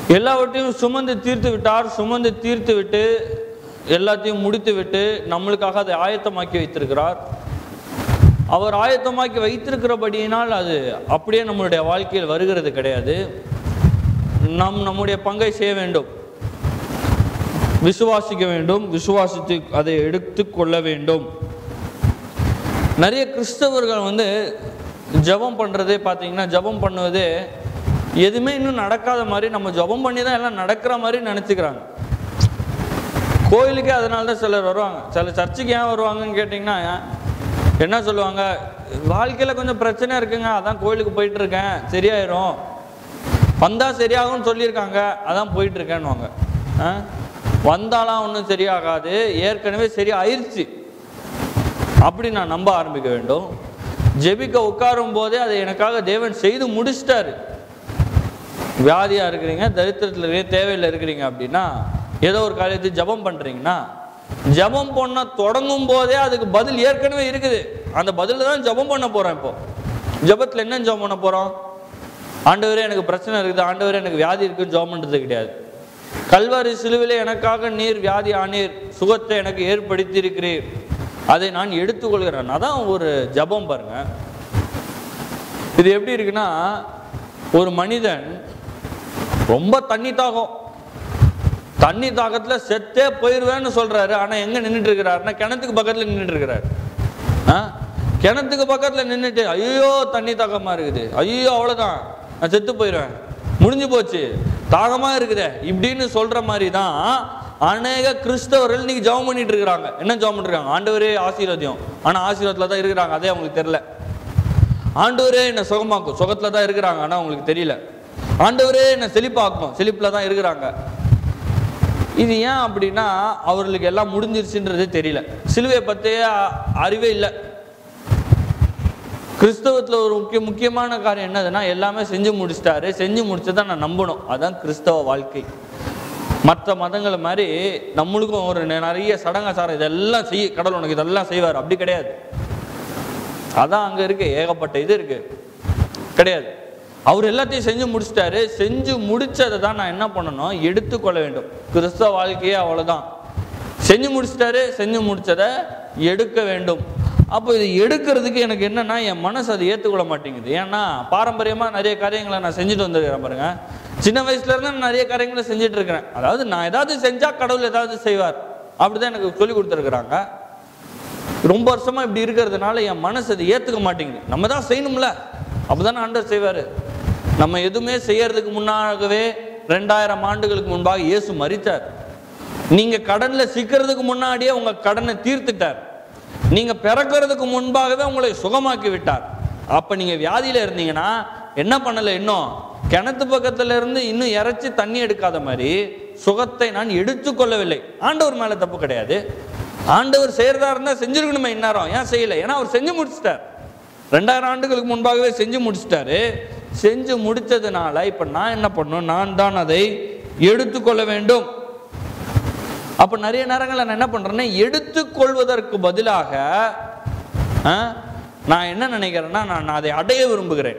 எல்லாவற்றையும் சுமந்து தீர்த்து விட்டார். சுமந்து தீர்த்து விட்டு எல்லாத்தையும் முடித்து விட்டு நம்மளுக்காக அதை ஆயத்தமாக்கி வைத்திருக்கிறார். அவர் ஆயத்தமாக்கி வைத்திருக்கிறபடியினால் அது அப்படியே நம்மளுடைய வாழ்க்கையில் வருகிறது கிடையாது. நம்முடைய பங்கை செய்ய வேண்டும், விசுவாசிக்க வேண்டும், விசுவாசித்து அதை எடுத்து கொள்ள வேண்டும். நிறைய கிறிஸ்தவர்கள் ஜெபம் பண்ணுறதே பார்த்தீங்கன்னா, ஜெபம் பண்ணுவதே எதுவுமே இன்னும் நடக்காத மாதிரி, நம்ம ஜெபம் பண்ணி தான் எல்லாம் நடக்கிற மாதிரி நினச்சிக்கிறாங்க. கோயிலுக்கே அதனால தான் சிலர் வருவாங்க. சில சர்ச்சுக்கு ஏன் வருவாங்கன்னு கேட்டிங்கன்னா என்ன சொல்லுவாங்க, வாழ்க்கையில் கொஞ்சம் பிரச்சனை இருக்குங்க, அதான் கோயிலுக்கு போயிட்டுருக்கேன், சரியாயிரும், வந்தால் சரியாகும்னு சொல்லியிருக்காங்க, அதான் போயிட்டுருக்கேன்னுவாங்க. வந்தாலாம் ஒன்றும் சரியாகாது, ஏற்கனவே சரி ஆயிடுச்சு அப்படி நான் நம்ப ஆரம்பிக்க வேண்டும். ஜெபிக்க உட்காரும் போதே அதை எனக்காக தேவன் செய்து முடிச்சிட்டாரு. வியாதியாக இருக்கிறீங்க, தரித்திரத்தில் இருக்கிறீங்க, தேவையில் இருக்கிறீங்க அப்படின்னா, ஏதோ ஒரு காரியத்தை ஜெபம் பண்ணுறீங்கன்னா, ஜெபம் பண்ண தொடங்கும் போதே அதுக்கு பதில் ஏற்கனவே இருக்குது. அந்த பதில் தான் ஜெபம் பண்ண போகிறோம். இப்போ ஜெபத்தில் என்ன ஜெபம் பண்ண போகிறோம்? ஆண்டவரே எனக்கு பிரச்சனை இருக்குது, ஆண்டவரே எனக்கு வியாதி இருக்குன்னு ஜெபம் பண்ணுறது கிடையாது. கல்வாரி சிலுவிலே எனக்காக நீர் வியாதி ஆனீர், சுகத்தை எனக்கு ஏற்படுத்தி இருக்கிறீர், அதை நான் எடுத்துக்கொள்கிறேன். அதான் ஒரு ஜெபம் பாருங்க. இது எப்படி இருக்குன்னா, ஒரு மனிதன் ரொம்ப தண்ணி தாகத்தில் செத்தே போயிடுவேன்னு சொல்றாரு. ஆனால் எங்க நின்றுட்டு இருக்கிறாருன்னா, கிணத்துக்கு பக்கத்தில் நின்றுட்டு இருக்கிறாரு. கிணத்துக்கு பக்கத்தில் நின்றுட்டு ஐயோ தண்ணி தாகமா இருக்குது, ஐயோ அவ்வளோதான் நான் செத்து போயிடுவேன், முடிஞ்சு போச்சு, தாகமா இருக்குதே இப்படின்னு சொல்ற மாதிரி தான் அநேக கிறிஸ்தவர்கள் இன்னைக்கு ஜெபம் பண்ணிட்டு இருக்கிறாங்க. என்ன ஜெபம் பண்ணிருக்காங்க? ஆண்டவரே ஆசீர்வாதம். ஆனால் ஆசீர்வாதத்தில் தான் இருக்கிறாங்க, அதே அவங்களுக்கு தெரியல. ஆண்டவரே என்ன சுகமாக்கும், சுகத்துல தான் இருக்கிறாங்க, ஆனால் அவங்களுக்கு தெரியல. ஆண்டவரே என்ன செழிப்பாக்கும், செழிப்புல தான் இருக்கிறாங்க. இது ஏன் அப்படின்னா, அவர்களுக்கு எல்லாம் முடிஞ்சிருச்சுன்றதே தெரியல, சிலுவையை பற்றியே அறிவே இல்லை. கிறிஸ்தவத்தில் ஒரு முக்கியமான காரியம் என்னதுன்னா, எல்லாமே செஞ்சு முடிச்சிட்டாரு, செஞ்சு முடிச்சதான் நான் நம்பணும். அதான் கிறிஸ்தவ வாழ்க்கை. மற்ற மதங்களை மாதிரி நம்மளுக்கும் ஒரு நிறைய சடங்காச்சாரம் இதெல்லாம் செய்ய, கடவுள் உனக்கு இதெல்லாம் செய்வார் அப்படி கிடையாது. அதான் அங்கே இருக்கு, ஏகப்பட்ட இது இருக்கு கிடையாது. அவர் எல்லாத்தையும் செஞ்சு முடிச்சிட்டாரு. செஞ்சு முடிச்சதை தான் நான் என்ன பண்ணணும்? எடுத்துக்கொள்ள வேண்டும். கிறிஸ்தவ வாழ்க்கையே அவ்வளோதான். செஞ்சு முடிச்சிட்டாரு, செஞ்சு முடிச்சதை எடுக்க வேண்டும். அப்போ இது எடுக்கிறதுக்கு எனக்கு என்னன்னா, என் மனசு அதை ஏற்றுக்கொள்ள மாட்டேங்குது. ஏன்னா பாரம்பரியமாக நிறைய காரியங்களை நான் செஞ்சுட்டு வந்துருக்கிறேன் பாருங்க. சின்ன வயசுல இருந்து நான் நிறைய காரியங்களை செஞ்சுட்டு இருக்கிறேன். அதாவது நான் ஏதாவது செஞ்சா கடவுள் ஏதாவது செய்வார் அப்படிதான் எனக்கு சொல்லி கொடுத்துருக்குறாங்க. ரொம்ப வருஷமா இப்படி இருக்கிறதுனால என் மனசு அதை ஏற்றுக்க மாட்டேங்குது. நம்ம தான் செய்யணும்ல, அப்போதானே ஆண்டவர் செய்வார். நம்ம எதுவுமே செய்யறதுக்கு முன்னாகவே 2000 ஆண்டுகளுக்கு முன்பாக இயேசு மரித்தார். நீங்க கடன்ல சிக்கிறதுக்கு முன்னாடியே உங்க கடனை தீர்த்துட்டார். நீங்க பிறக்கிறதுக்கு முன்பாகவே உங்களை சுகமாக்கி விட்டார். அப்ப நீங்க வியாதியில இருந்தீங்கன்னா என்ன பண்ணல? இன்னும் கிணத்து பக்கத்துல இருந்து இன்னும் இறைச்சி தண்ணி எடுக்காத மாதிரி சுகத்தை நான் எடுத்துக்கொள்ளவில்லை. ஆண்டவர் மேல தப்பு கிடையாது. ஆண்டவர் செய்யறதா இருந்தா செஞ்சிருக்கணுமே, இந்நேரம் ஏன் செய்யல? ஏன்னா அவர் செஞ்சு முடிச்சிட்டார். 2000 ஆண்டுகளுக்கு முன்பாகவே செஞ்சு முடிச்சிட்டாரு. செஞ்சு முடிச்சதுனால இப்ப நான் என்ன பண்ணணும்? நான் தான் அதை எடுத்துக்கொள்ள வேண்டும். அப்ப நிறைய நேரங்களில் நான் என்ன பண்றேன்னா, எடுத்துக்கொள்வதற்கு பதிலாக நான் என்ன நினைக்கிறேன்னா, நான் அதை அடைய விரும்புகிறேன்.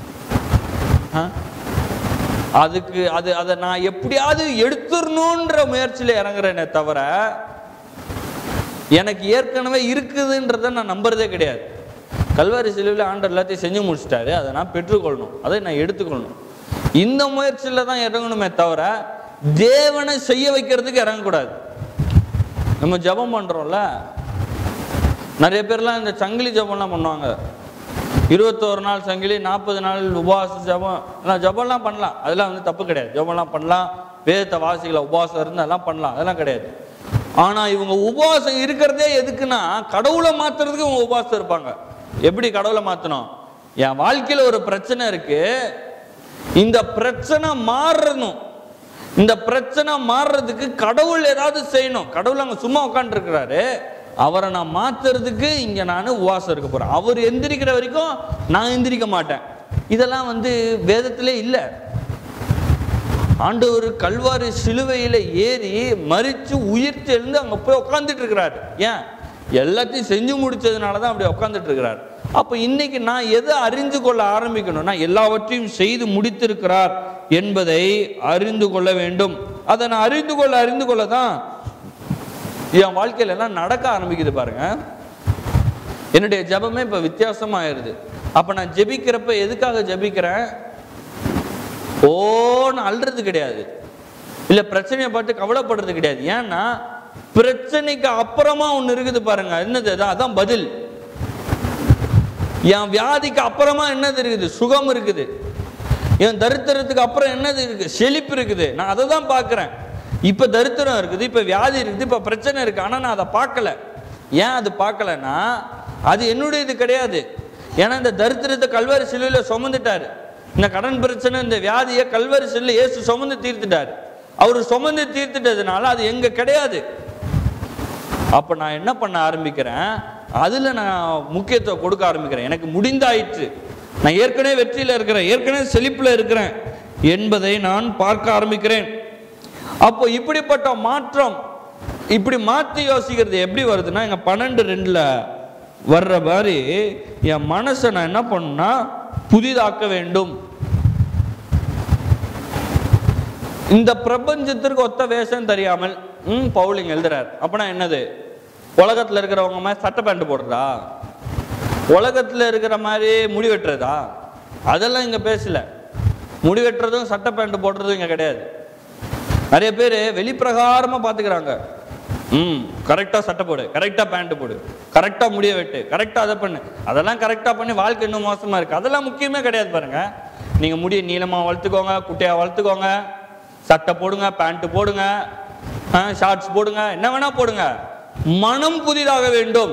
அதுக்கு அதை நான் எப்படியாவது எடுத்துடணுன்ற முயற்சியில் இறங்குறேனே தவிர, எனக்கு ஏற்கனவே இருக்குதுன்றத நான் நம்புறதே கிடையாது. கல்வாரி சிலுவையில் ஆண்டவர் எல்லாத்தையும் செஞ்சு முடிச்சிட்டாரு, அதை நான் பெற்றுக்கொள்ளணும், அதை நான் எடுத்துக்கொள்ளணும். இந்த முயற்சியில் தான் இறங்கணுமே தவிர தேவனை செய்ய வைக்கிறதுக்கு இறங்கக்கூடாது. நம்ம ஜபம் பண்றோம்ல, நிறைய பேர்லாம் இந்த சங்கிலி ஜபம்லாம் பண்ணுவாங்க. 21 நாள் சங்கிலி, 40 நாள் உபவாச ஜபம், ஜபம்லாம் பண்ணலாம், அதெல்லாம் தப்பு கிடையாது. ஜபம்லாம் பண்ணலாம், வேதத்தை வாசிக்கல, உபவாசம் இருந்து அதெல்லாம் பண்ணலாம், அதெல்லாம் கிடையாது. ஆனா இவங்க உபவாசம் இருக்கிறதே எதுக்குன்னா, கடவுளை மாத்துறதுக்கு இவங்க உபவாசம் இருப்பாங்க. எப்படி கடவுளை மாத்தணும்? என் வாழ்க்கையில ஒரு பிரச்சனை இருக்கு, இந்த பிரச்சனை மாறணும், இந்த பிரச்சனை மாறுறதுக்கு கடவுள் ஏதாவது செய்யணும். கடவுள் அங்க சும்மா உட்காந்து இருக்கிறாரு, அவரை நான் மாத்துறதுக்கு இங்க நான் உபவாசம் இருக்க போறேன். அவர் எந்திரிக்கிற வரைக்கும் நான் எந்திரிக்க மாட்டேன். இதெல்லாம் வேதத்திலே இல்லை. ஆண்டவர் கல்வாரி சிலுவையில ஏறி மரிச்சு உயிர்த்து எழுந்து அங்க போய் உட்காந்துட்டு இருக்கிறாரு. ஏன்? எல்லாத்தையும் செஞ்சு முடிச்சதுனாலதான் அப்படி உட்காந்துட்டு இருக்கிறார். அப்ப இன்னைக்கு நான் எதை அறிந்து கொள்ள ஆரம்பிக்கணும்னா, எல்லாவற்றையும் செய்து முடித்திருக்கிறார் என்பதை அறிந்து கொள்ள வேண்டும். அதை நான் அறிந்து கொள்ள தான் என் வாழ்க்கையில எல்லாம் நடக்க ஆரம்பிக்குது பாருங்க. என்னுடைய ஜெபமே இப்ப வித்தியாசமாயிருது. அப்ப நான் ஜெபிக்கிறப்ப எதுக்காக ஜெபிக்கிறேன்? ஓன்னு அல்றது கிடையாது, இல்ல பிரச்சனையை பார்த்து கவலைப்படுறது கிடையாது. ஏன்னா பிரச்சனைக்கு அப்புறமா ஒண்ணு இருக்குது பாருங்க. என்னது? அதான் பதில். என் வியாதிக்கு அப்புறமா என்னது இருக்குது? சுகம் இருக்குது. என் தரித்திரத்துக்கு அப்புறம் என்னது இருக்கு? செழிப்பு இருக்குது. நான் அதை தான் பார்க்கிறேன். இப்ப தரித்திரம் இருக்குது, இப்ப வியாதி இருக்குது, இப்ப பிரச்சனை இருக்கு. ஆனா நான் அதை பார்க்கல. ஏன் அது பார்க்கலன்னா, அது என்னுடைய இது கிடையாது. ஏன்னா இந்த தரித்திரத்தை கல்வாரி சிலுவையில சுமந்துட்டாரு. இந்த கடன் பிரச்சனை, இந்த வியாதியை கல்வாரி சிலுவையில இயேசு சுமந்து தீர்த்துட்டாரு. அவரு சுமந்து தீர்த்துட்டதுனால அது எங்க கிடையாது. அப்ப நான் என்ன பண்ண ஆரம்பிக்கிறேன்? அதுல நான் முக்கியத்துவம் கொடுக்க ஆரம்பிக்கிறேன். எனக்கு முடிந்தாயிற்று, நான் ஏற்கனவே வெற்றியில இருக்கிறேன், ஏற்கனவே செழிப்புல இருக்கிறேன் என்பதை நான் பார்க்க ஆரம்பிக்கிறேன். அப்போ இப்படிப்பட்ட மாற்றம், இப்படி மாற்றி யோசிக்கிறது எப்படி வருதுன்னா, எங்க 12:2 வர்ற மாதிரி என் மனசை நான் என்ன பண்ணா புதிதாக்க வேண்டும். இந்த பிரபஞ்சத்திற்கு ஒத்த வேஷம் தெரியாமல் பவுலிங் எழுதுறார். அப்பனா என்னது? உலகத்துல இருக்கிறவங்க மாதிரி சட்டை பேண்ட் போடுறதா? உலகத்துல இருக்கிற மாதிரி முடி வெட்டுறதா? அதெல்லாம் இங்க பேசல. முடி வெட்டுறதும் சட்டை பேண்ட் போடுறதும் இங்க கிடையாது. நிறைய பேர் வெளிப்பிரகாரமா பாத்துக்கிறாங்க. கரெக்டா சட்டை போடு, கரெக்டா பேண்ட் போடு, கரெக்டா முடிய வெட்டு, கரெக்டா அதை பண்ணு. அதெல்லாம் கரெக்டா பண்ணி வாழ்க்கை இன்னும் மோசமா இருக்கு. அதெல்லாம் முக்கியமே கிடையாது பாருங்க. நீங்க முடிய நீளமா வளர்த்துக்கோங்க, குட்டையா வளர்த்துக்கோங்க, சட்டை போடுங்க, பேண்ட் போடுங்க, ஷார்ட்ஸ் போடுங்க, என்ன வேணா போடுங்க. மனம் புதிதாக வேண்டும்.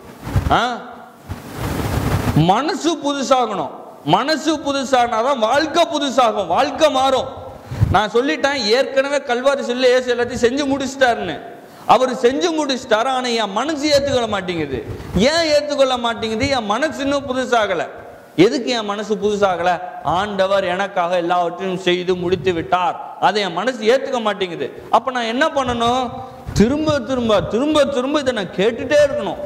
மனசு புதுசாகணும். மனசு புதுசானாதான் வாழ்க்கை புதுசாகும், வாழ்க்கை மாறும். நான் சொல்லிட்டேன், ஏற்கனவே கல்வாரி சிலுவையில இயேசு எல்லாத்தையும் செஞ்சு முடிச்சிட்டாருன்னு. அவர் செஞ்சு முடிச்சிட்டாரு. ஆனா என் மனசு ஏத்துக்கொள்ள மாட்டேங்குது. ஏன் ஏத்துக்கொள்ள மாட்டேங்குது? என் மனசு இன்னும் புதுசாகல. எதுக்கு என் மனசு புதுசாகல? ஆண்டவர் எனக்காக எல்லாவற்றையும் செய்து முடித்து விட்டார். அதை என் மனசு ஏத்துக்க மாட்டேங்குது. அப்ப நான் என்ன பண்ணணும்? திரும்ப திரும்ப திரும்ப திரும்ப இதை நான் கேட்டுட்டே இருக்கணும்.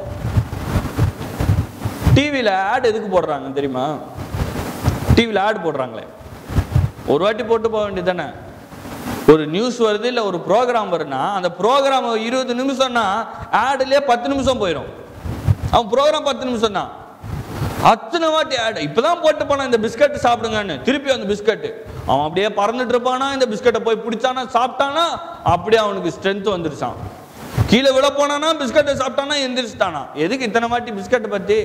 டிவியில ஆட் எதுக்கு போடுறாங்க தெரியுமா? டிவியில ஆட் போடுறாங்களே, ஒரு வாட்டி போட்டு போக வேண்டியது தானே. ஒரு நியூஸ் வருது, இல்ல ஒரு ப்ரோக்ராம் வருதுன்னா அந்த ப்ரோக்ராம் 20 நிமிஷம்னா ஆட்லயே 10 நிமிஷம் போயிடும். அவன் ப்ரோக்ராம் 10 நிமிஷம் தான். அத்தனை வாட்டி ஆட். இப்பதான் போட்டு போனா இந்த பிஸ்கட் சாப்பிடுங்கன்னு, திருப்பி அந்த பிஸ்கட் அவன் அப்படியே பறந்துட்டு இருப்பானா, இந்த பிஸ்கட்டை போய் பிடிச்சானா, சாப்பிட்டானா, அப்படியே அவனுக்கு ஸ்ட்ரென்த் வந்துருச்சான். கீழே விழ போனானா, பிஸ்கட்டை சாப்பிட்டானா, எந்திரிச்சிட்டானா. எதுக்கு இத்தனை வாட்டி பிஸ்கட்டை பத்தி?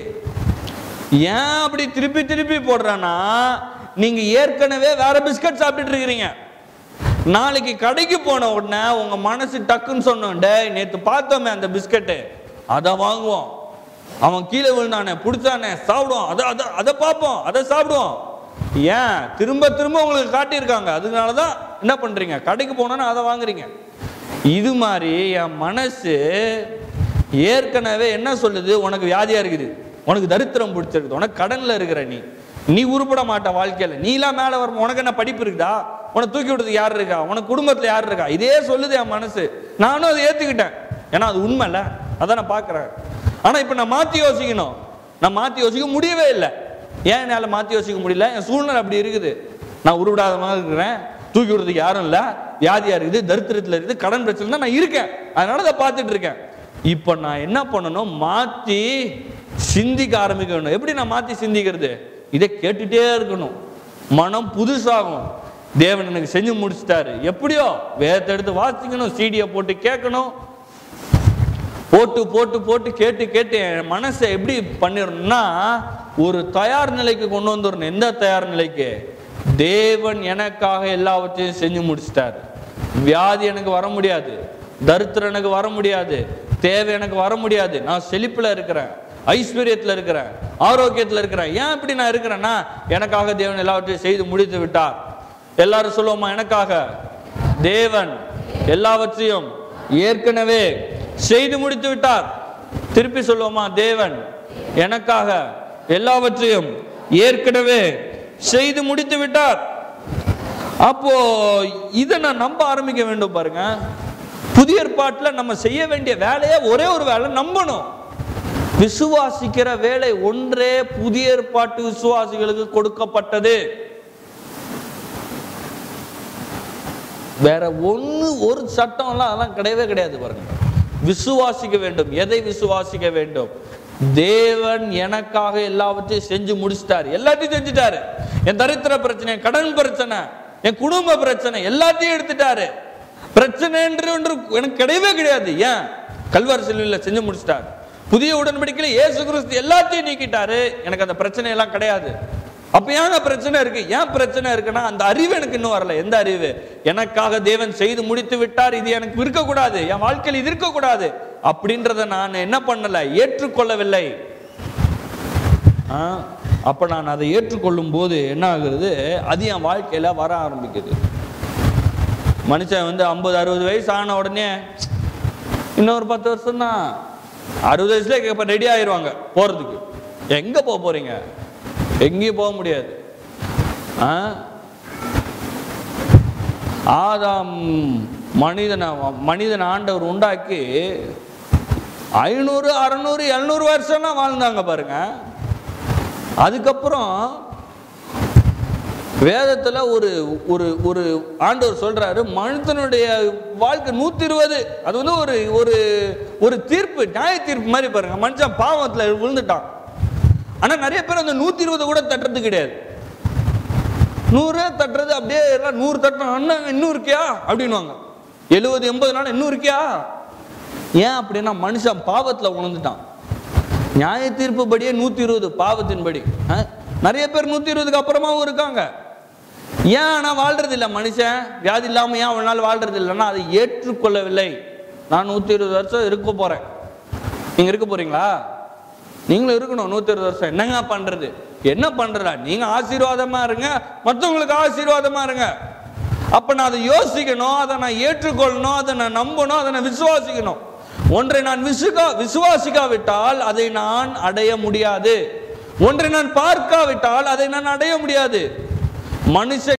ஏன் அப்படி திருப்பி திருப்பி போடுறானா, நீங்க ஏற்கனவே வேற பிஸ்கட் சாப்பிட்டுட்டு இருக்கிறீங்க. நாளைக்கு கடைக்கு போன உடனே உங்க மனசு டக்குன்னு சொன்னோம், டேய் நேத்து பார்த்தோமே அந்த பிஸ்கட்டு, அதை வாங்குவோம். அவன் கீழே விழுந்தானே, பிடிச்சானே, சாப்பிடுவோம், அதை பார்ப்போம், அதை சாப்பிடுவோம். ஏன் திரும்ப திரும்ப உங்களுக்கு காட்டியிருக்காங்க. அதனாலதான் என்ன பண்றீங்க? கடைக்கு போனோன்னா அதை வாங்குறீங்க. இது மாதிரி என் மனசு ஏற்கனவே என்ன சொல்லுது? உனக்கு வியாதியா இருக்குது, உனக்கு தரித்திரம் பிடிச்சிருக்குது, உனக்கு கடன்ல இருக்கிற, நீ உருப்பட மாட்ட வாழ்க்கையில, நீ எல்லாம் மேல வரும், உனக்கு என்ன படிப்பு இருக்குதா, உனக்கு தூக்கி விடுறதுக்கு யாரு இருக்கா, உனக்கு குடும்பத்துல யாரு இருக்கா, இதே சொல்லுது என் மனசு. நானும் அதை ஏத்துக்கிட்டேன். ஏன்னா அது உண்மை இல்ல, அதான் நான் பாக்குறேன். ஆனா இப்ப நான் மாத்தி யோசிக்கணும். நான் மாத்தி யோசிக்க முடியவே இல்லை. ஏன் என்னால மாத்தி யோசிக்க முடியல? என் சூழ்நிலை அப்படி இருக்குது. நான் உருவிடாத மாதிரி இருக்கிறேன், தூக்கி விடுறதுக்கு யாரும் இல்ல, வியாதியா இருக்குது, தரித்திரத்துல இருக்குது, கடன் பிரச்சனை தான் நான் இருக்கேன். அதனால அதை பார்த்துட்டு இருக்கேன். இப்ப நான் என்ன பண்ணணும்? மாத்தி சிந்திக்க ஆரம்பிக்கணும். எப்படி நான் மாத்தி சிந்திக்கிறது? இதை கேட்டுட்டே இருக்கணும். மனம் புதுசாகும். தேவன் எனக்கு செஞ்சு முடிச்சிட்டாரு. எப்படியோ வேதத்தை எடுத்து வாசிக்கணும், சீடியை போட்டு கேட்கணும், போட்டு போட்டு போட்டு கேட்டு கேட்டு என் மனசை எப்படி பண்ணிடணும்னா ஒரு தயார் நிலைக்கு கொண்டு வந்துடணும். எந்த தயார் நிலைக்கு? தேவன் எனக்காக எல்லாவற்றையும் செஞ்சு முடிச்சிட்டாரு. வியாதி எனக்கு வர முடியாது, தரித்திரம் எனக்கு வர முடியாது, தேவை எனக்கு வர முடியாது. நான் செழிப்புல இருக்கிறேன், ஐஸ்வர்யத்துல இருக்கிறேன், ஆரோக்கியத்துல இருக்கிறேன். ஏன் இப்படி நான் இருக்கிறேன்னா எனக்காக தேவன் எல்லாவற்றையும் செய்து முடித்து விட்டார். எல்லாரும் சொல்லுவோமா? எனக்காக தேவன் எல்லாவற்றையும் ஏற்கனவே செய்து முடித்து விட்டார். திருப்பி சொல்லுவோமா? தேவன் எனக்காக எல்லாவற்றையும் ஏற்கனவே செய்து முடித்து விட்டார். அப்போ இதை நான் நம்ப ஆரம்பிக்க வேண்டும். பாருங்க, புதிய ஏற்பாட்டுல நம்ம செய்ய வேண்டிய வேலையை ஒரே ஒரு வேலை, நம்பணும். விசுவாசிக்கிற வேலை ஒன்றே புதிய ஏற்பாட்டு விசுவாசிகளுக்கு கொடுக்கப்பட்டது. வேற ஒரு சட்டம் எல்லாம் அதெல்லாம் கிடையவே கிடையாது. பாருங்க, விசுவாசிக்க வேண்டும். எதை விசுவாசிக்க வேண்டும்? தேவன் எனக்காக எல்லாவற்றையும் செஞ்சு முடிச்சிட்டாரு. எல்லாத்தையும் செஞ்சுட்டாரு. என் தரித்திர பிரச்சனை, கடன் பிரச்சனை, என் குடும்ப பிரச்சனை எல்லாத்தையும் எடுத்துட்டாரு. பிரச்சனை என்று எனக்கு கிடையவே கிடையாது. ஏன்? கல்வாரி சிலுவையில செஞ்சு முடிச்சிட்டாரு. புதிய உடன்படிக்கையில இயேசு கிறிஸ்து எல்லாத்தையும் நீக்கிட்டாரு. எனக்கு அந்த பிரச்சனை எல்லாம் கிடையாது. அப்ப ஏங்க பிரச்சனை இருக்கு? ஏன் பிரச்சனை இருக்குன்னா, அந்த அறிவு எனக்கு இன்னும் வரல. எந்த அறிவு? எனக்காக தேவன் செய்து முடித்து விட்டார், இது எனக்கு இருக்கக்கூடாது, என் வாழ்க்கையில் இது இருக்கக்கூடாது அப்படின்றத நான் என்ன பண்ணல, ஏற்றுக்கொள்ளவில்லை. அப்ப நான் அதை ஏற்றுக்கொள்ளும் போது என்ன ஆகுறது, அது என் வாழ்க்கையில வர ஆரம்பிக்குது. மனுஷன் 50-60 வயசு ஆன உடனே இன்னொரு 10 வருஷம் தான், 60 வயசுல ரெடி ஆயிடுவாங்க போறதுக்கு. எங்க போறீங்க? எங்கேயும் போக முடியாது. ஆதாம் மனிதன் ஆண்டவர் உண்டாக்கி 500, 600, 700 வருஷம் தான் வாழ்ந்தாங்க பாருங்க. அதுக்கப்புறம் வேதத்துல ஒரு ஒரு ஒரு ஆண்டவர் சொல்றாரு, மனிதனுடைய வாழ்க்கை 120. அது ஒரு ஒரு ஒரு தீர்ப்பு, நியாய தீர்ப்பு மாதிரி பாருங்க. மனுஷன் பாவத்துல விழுந்துட்டான். ஆனா நிறைய பேர் அந்த 120 கூட தட்டுறது கிடையாது. 100 தட்டுறது அப்படியே 100 தட்டுறான், இன்னும் இருக்கியா அப்படின்வாங்க. 70-80 நாள் இன்னும் இருக்கியா? ஏன் அப்படின்னா மனுஷன் பாவத்துல உணர்ந்துட்டான். நியாய தீர்ப்பு படியே 120 பாவத்தின் படி. நிறைய பேர் 120க்கு அப்புறமாவும் இருக்காங்க. ஏன் ஆனா வாழ்றது இல்லை மனுஷன்? வியாதி இல்லாம ஏன் அவனால வாழ்றது இல்லைன்னா அதை ஏற்றுக்கொள்ளவில்லை. நான் 120 வருஷம் இருக்க போறேன். நீங்க இருக்க போறீங்களா? நீங்களும் இருக்கணும் 120 வருஷம். என்னங்க பண்றது? என்ன பண்றா? நீங்க ஆசீர்வாதமா இருங்க, மற்றவங்களுக்கு ஆசீர்வாதமா இருங்க. அப்ப நான் அதை யோசிக்கணும், அதை நான் ஏற்றுக்கொள்ளணும், அதை நான் நம்பணும், அதை நான் விசுவாசிக்கணும். ஒன்றை நான் விசுவாசிக்காவிட்டால் அதை நான் அடைய முடியாது. ஒன்றை நான் பார்க்காவிட்டால் அதை நான் அடைய முடியாது. மனுஷ